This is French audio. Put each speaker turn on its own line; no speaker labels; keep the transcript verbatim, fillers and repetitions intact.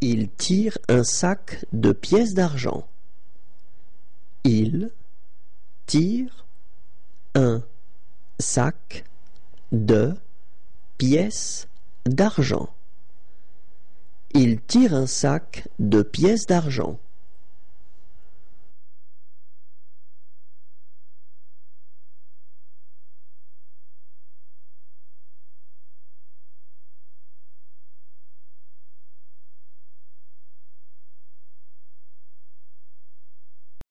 Il tire un sac de pièces d'argent. Il tire un sac de pièces d'argent. Il tire un sac de pièces d'argent.